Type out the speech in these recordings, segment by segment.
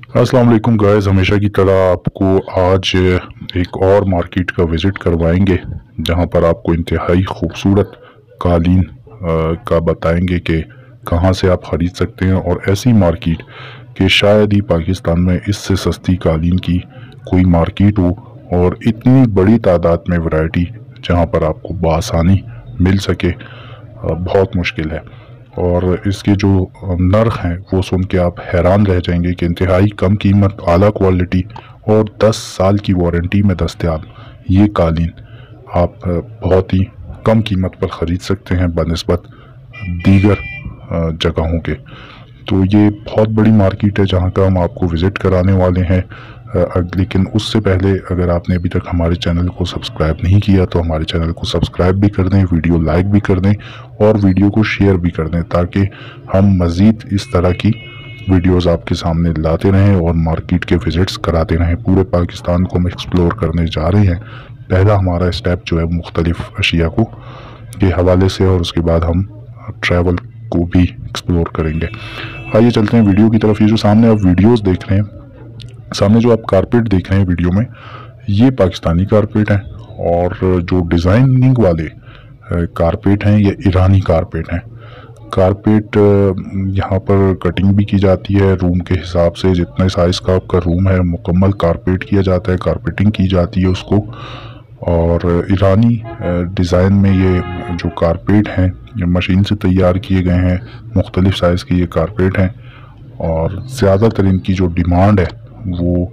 अस्सलाम वालेकुम गाइस, हमेशा की तरह आपको आज एक और मार्केट का विज़िट करवाएंगे जहां पर आपको इंतहाई खूबसूरत कालीन का बताएंगे कि कहां से आप ख़रीद सकते हैं। और ऐसी मार्केट कि शायद ही पाकिस्तान में इससे सस्ती कालीन की कोई मार्केट हो और इतनी बड़ी तादाद में वैरायटी जहां पर आपको बआसानी मिल सके, बहुत मुश्किल है। और इसके जो नर्ख हैं वो सुन के आप हैरान रह जाएंगे कि इंतहाई कम कीमत, आला क्वालिटी और 10 साल की वारंटी में दस्तयाब ये कालीन आप बहुत ही कम कीमत पर ख़रीद सकते हैं बनिस्बत दीगर जगहों के। तो ये बहुत बड़ी मार्केट है जहाँ का हम आपको विज़िट कराने वाले हैं। लेकिन उससे पहले अगर आपने अभी तक हमारे चैनल को सब्सक्राइब नहीं किया तो हमारे चैनल को सब्सक्राइब भी कर दें, वीडियो लाइक भी कर दें और वीडियो को शेयर भी कर दें, ताकि हम मज़ीद इस तरह की वीडियोस आपके सामने लाते रहें और मार्केट के विज़िट्स कराते रहें। पूरे पाकिस्तान को हम एक्सप्लोर करने जा रहे हैं। पहला हमारा स्टेप जो है मुख्तलिफ़ अशिया को के हवाले से, और उसके बाद हम ट्रैवल को भी एक्सप्लोर करेंगे। आइए चलते हैं वीडियो की तरफ। ये जो सामने आप वीडियोस देख रहे हैं, सामने जो आप कारपेट देख रहे हैं वीडियो में, ये पाकिस्तानी कारपेट हैं। और जो डिज़ाइनिंग वाले कारपेट हैं ये ईरानी कारपेट हैं। कारपेट यहाँ पर कटिंग भी की जाती है रूम के हिसाब से, जितने साइज़ का आपका रूम है मुकम्मल कारपेट किया जाता है, कारपेटिंग की जाती है उसको। और ईरानी डिज़ाइन में ये जो कारपेट हैं ये मशीन से तैयार किए गए हैं। मुख्तलिफ़ साइज़ के ये कारपेट हैं और ज़्यादातर इनकी जो डिमांड है वो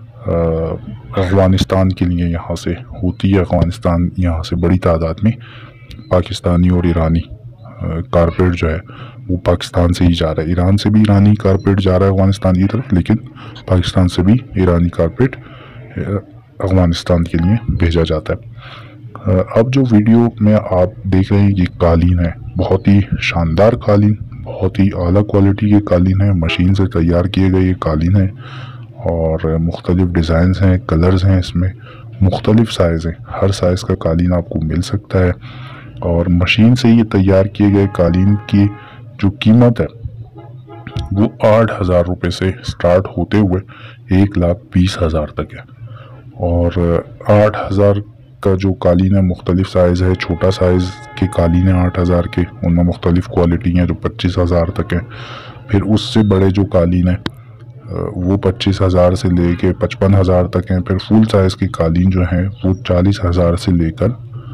अफ़गानिस्तान के लिए यहाँ से होती है। अफ़गानिस्तान यहाँ से बड़ी तादाद में पाकिस्तानी और ईरानी कारपेट जो है वो पाकिस्तान से ही जा रहा है। ईरान से भी ईरानी कारपेट जा रहा है अफ़गानिस्तान की तरफ, लेकिन पाकिस्तान से भी ईरानी कारपेट अफ़गानिस्तान के लिए भेजा जाता है। अब जो वीडियो में आप देख रहे हैं ये कालीन है, बहुत ही शानदार कालीन, बहुत ही आला क्वालिटी के कालीन है, मशीन से तैयार किए गए ये कालीन है। और मुख्तलिफ़ डिज़ाइंस हैं, कलर्स हैं, इसमें मुख्तलिफ़ साइज़ हैं, हर साइज़ का कालीन आपको मिल सकता है। और मशीन से ये तैयार किए गए कालीन की जो कीमत है वो 8,000 रुपये से स्टार्ट होते हुए 1,20,000 तक है। और 8,000 का जो कालीन है मुख्तलिफ़ साइज़ है। छोटा साइज़ के कालीन है 8,000 के, उनमें मुख्तलिफ़ क्वालिटी हैं जो 25,000 तक है। फिर उससे बड़े जो कालीन है वो 25,000 से लेके 55,000 तक हैं। फिर फुल साइज़ के कालीन जो हैं वो 40,000 से लेकर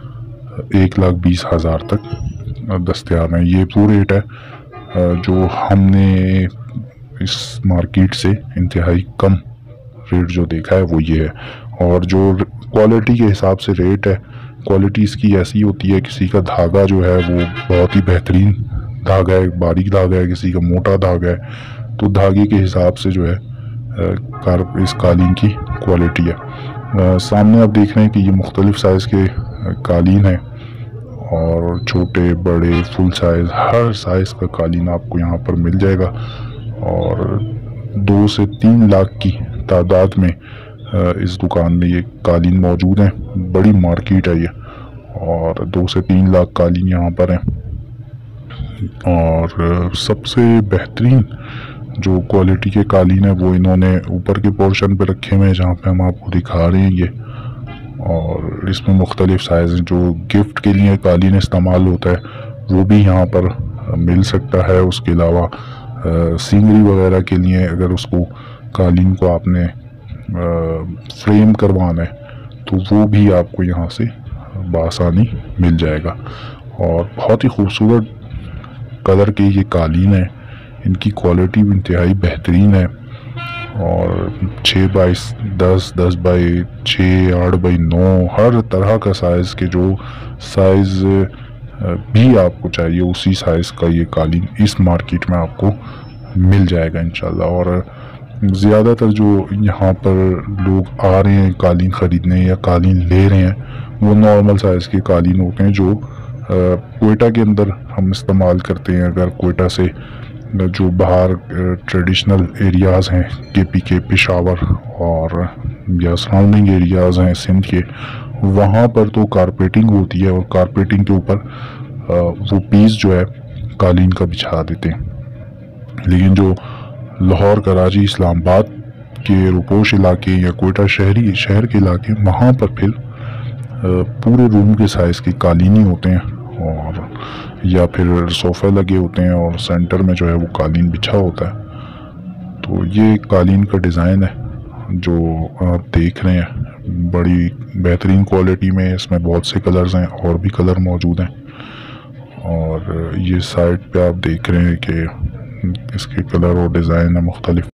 1,20,000 तक दस्तयाब हैं। ये वो रेट है जो हमने इस मार्केट से इंतहाई कम रेट जो देखा है वो ये है। और जो क्वालिटी के हिसाब से रेट है, क्वालिटी इसकी ऐसी होती है, किसी का धागा जो है वो बहुत ही बेहतरीन धागा है, बारीक धागा है, किसी का मोटा धागा है। तो धागे के हिसाब से जो है इस कालीन की क्वालिटी है। सामने आप देख रहे हैं कि ये मुख्तलिफ़ साइज़ के कालीन है और छोटे बड़े फुल साइज़ हर साइज़ का कालीन आपको यहाँ पर मिल जाएगा। और 2 से 3 लाख की तादाद में इस दुकान में ये कालीन मौजूद हैं। बड़ी मार्केट है ये और 2 से 3 लाख कालीन यहाँ पर हैं। और सबसे बेहतरीन जो क्वालिटी के कालीन है वो इन्होंने ऊपर के पोर्शन पे रखे हुए हैं जहाँ पे हम आपको दिखा रहे हैं ये। और इसमें मुख्तलिफ़ साइज़ हैं। जो गिफ्ट के लिए कालीन इस्तेमाल होता है वो भी यहाँ पर मिल सकता है। उसके अलावा सीनरी वगैरह के लिए अगर उसको कालीन को आपने फ्रेम करवाना है तो वो भी आपको यहाँ से बआसानी मिल जाएगा। और बहुत ही खूबसूरत कलर के ये कालीन है, इनकी क्वालिटी भी इंतहाई बेहतरीन है। और 6x10, 10x6, 8x9 हर तरह का साइज़ के जो साइज़ भी आपको चाहिए उसी साइज़ का ये कालीन इस मार्केट में आपको मिल जाएगा इंशाल्लाह। और ज़्यादातर जो यहाँ पर लोग आ रहे हैं कालीन ख़रीदने या कालीन ले रहे हैं वो नॉर्मल साइज़ के कालीन होते हैं जो कोयटा के अंदर हम इस्तेमाल करते हैं। अगर कोयटा से जो बाहर ट्रेडिशनल एरियाज़ हैं KP के, पेशावर और या सराउंडिंग एरियाज़ हैं सिंध के, वहाँ पर तो कारपेटिंग होती है और कारपेटिंग के ऊपर वो पीस जो है कालीन का बिछा देते हैं। लेकिन जो लाहौर, कराची, इस्लामाबाद کے روپوش علاقے یا کوئٹہ شہر کے علاقے، وہاں پر پھر پورے روم کے سائز کی قالینی ہوتے ہیں، اور یا پھر صوفے لگے ہوتے ہیں اور سینٹر میں جو ہے وہ قالین بچھا ہوتا ہے۔ تو یہ قالین کا ڈیزائن ہے جو آپ دیکھ رہے ہیں، بڑی بہترین کوالٹی میں، اس میں بہت سے کلرز ہیں، اور بھی کلر موجود ہیں۔ اور یہ سائٹ پہ آپ دیکھ رہے ہیں کہ اس کے کلر اور ڈیزائن مختلف